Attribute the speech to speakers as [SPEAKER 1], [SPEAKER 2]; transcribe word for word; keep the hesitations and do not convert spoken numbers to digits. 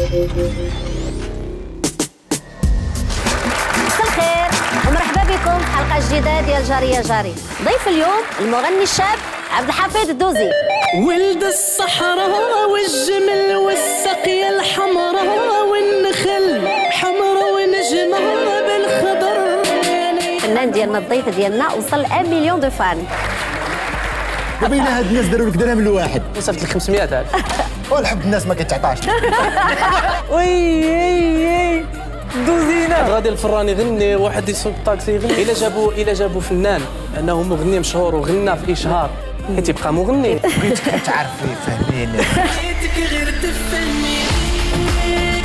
[SPEAKER 1] مساء الخير ومرحبا بكم في حلقه جديده ديال جاري يا جاري. ضيف اليوم المغني الشاب عبد الحفيظ الدوزي.
[SPEAKER 2] ولد الصحراء والجمل والسقيا الحمراء والنخل حمراء ونجمة بالخضر.
[SPEAKER 1] الفنان ديالنا الضيف ديالنا وصل واحد مليون دو فان.
[SPEAKER 3] وبين هاد الناس داروا لك درهم الواحد
[SPEAKER 4] وصلت ل خمسمية ألف.
[SPEAKER 3] والحب الناس ما كتعطاش.
[SPEAKER 2] وي وي دوزينا
[SPEAKER 4] غادي الفران يغني، واحد يسوق الطاكسي يغني. الا جابوا الا جابوا فنان انه مغني مشهور وغنى في اشهار تيبقى مغني.
[SPEAKER 3] بغيتك تعرفي فهميني.
[SPEAKER 2] بغيتك غير تفهمي